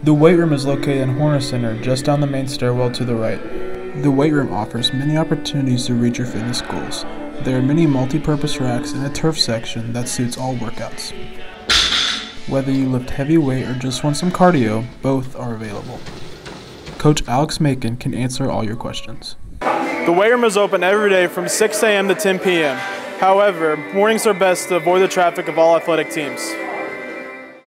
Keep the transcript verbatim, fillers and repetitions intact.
The weight room is located in Horner Center, just down the main stairwell to the right. The weight room offers many opportunities to reach your fitness goals. There are many multi-purpose racks and a turf section that suits all workouts. Whether you lift heavy weight or just want some cardio, both are available. Coach Alex Macon can answer all your questions. The weight room is open every day from six A M to ten P M However, mornings are best to avoid the traffic of all athletic teams.